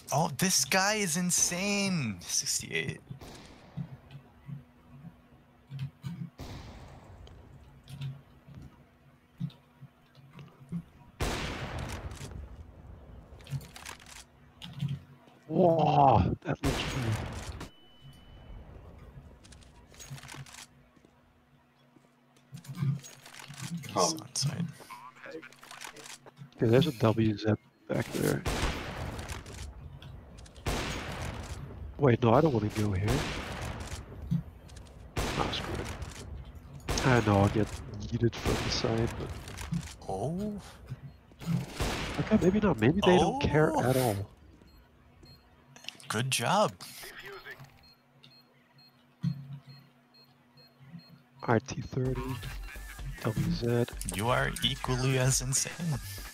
Oh, this guy is insane. 68. Whoa, that looks cool. He's Come. on site. Okay, there's a WZ back there. Wait, no, I don't want to go here. Ah, screw it. I know I'll get yeeted from the side, but Oh. okay, maybe not. Maybe they don't care Oh. at all. Good job. RT30, WZ. You are equally as insane.